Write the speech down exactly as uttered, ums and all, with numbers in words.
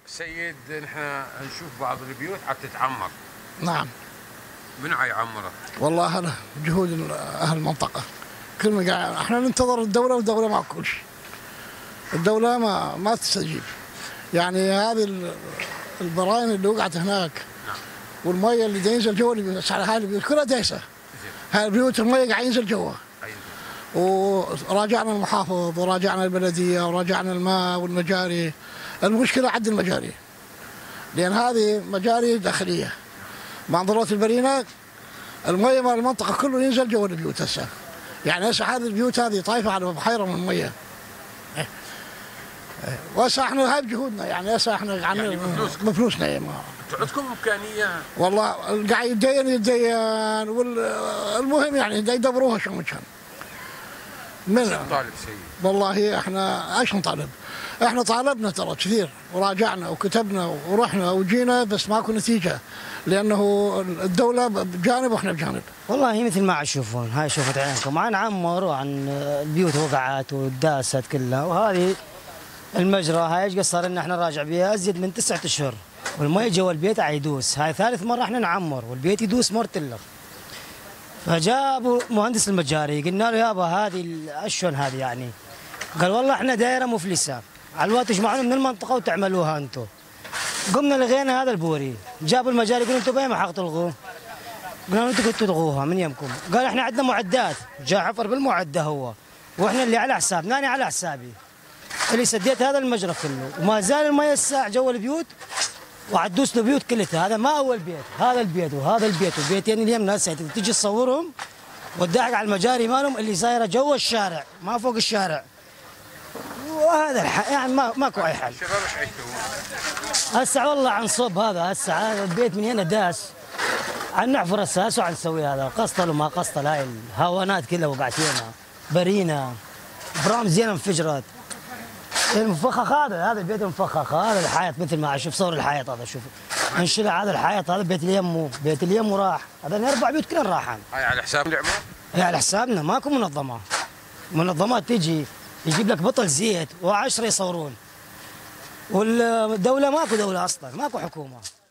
سيد، نحن نشوف بعض البيوت عم تتعمر. نعم. من يعمرها؟ والله أنا جهود أهل المنطقة. كل ما قاعد احنا ننتظر الدولة والدولة ما كلش. الدولة ما ما تستجيب. يعني هذه البراين اللي وقعت هناك. نعم. والمية اللي ينزل جوا البيوت، هاي البيوت كلها دايسة. هاي البيوت المية قاعد ينزل جوا. وراجعنا المحافظ وراجعنا البلدية وراجعنا الماء والمجاري. المشكلة عد المجاري. لأن هذه مجاري داخلية. مع ضرورة البرينة المية مال المنطقة كله ينزل جوا البيوت هسه. يعني هسه هذه البيوت هذه طايفة على بحيرة من المية. وهسه احنا هاي بجهودنا، يعني هسه احنا يعني بفلوسكم بفلوسنا. يعني انتوا عندكم امكانيه؟ والله قاعد يتدين يتدين والمهم يعني يدبروها شو مكان. من طالب سيد؟ والله احنا ايش نطالب؟ احنا طالبنا ترى كثير وراجعنا وكتبنا ورحنا وجينا بس ماكو نتيجه، لانه الدوله بجانب واحنا بجانب. والله هي مثل ما تشوفون، هاي شوفت عينكم، عن عمر وعن البيوت وقعت وداست كلها، وهذه المجرى هاي ايش قصر ان احنا نراجع بها ازيد من تسعة اشهر، والمي جوا البيت عم يدوس، هاي ثالث مره احنا نعمر والبيت يدوس مرتلخ. فجابوا مهندس المجاري قلنا له يابا هذه الاشون هذه يعني، قال والله احنا دايره مفلسه، على الوقت تجمعون من المنطقه وتعملوها انتم. قمنا لغينا هذا البوري، جابوا المجاري يقولوا انتم بين ما حق تلغوه؟ قلنا له انتم كنتوا تلغوها من يمكم، قال احنا عندنا معدات، جاء حفر بالمعده هو، واحنا اللي على حسابنا، انا على حسابي. اللي سديت هذا المجرى كله، وما زال المي الساع جوا البيوت وعدوس البيوت كلها. هذا ما اول بيت، هذا البيت وهذا البيت وبيتين اليمنى هسه تجي تصورهم وتدعك على المجاري مالهم اللي صايره جوا الشارع ما فوق الشارع. وهذا الح... يعني ما ماكو اي حل. الشباب ايش يسوون؟ هسه والله عن صوب هذا، هسه هذا البيت من هنا داس. عن نحفر هسه هسه عن نسوي هذا، قسطل وما قسطل، هاي الهوانات كلها وقعت هنا، برينا، برام زينه انفجرت. المفخخ هذا، هذا البيت المفخخ، هذا الحيط مثل ما اشوف صور الحيط هذا، شوف انشلع هذا الحيط، هذا بيت اليمو، بيت اليمو راح، هذا اربع بيوت كلهم راحان. هاي على حساب العمر؟ هي على حسابنا، ماكو منظمه. منظمات تجي يجيب لك بطل زيت وعشرة يصورون. والدوله ماكو دوله اصلا، ماكو حكومه.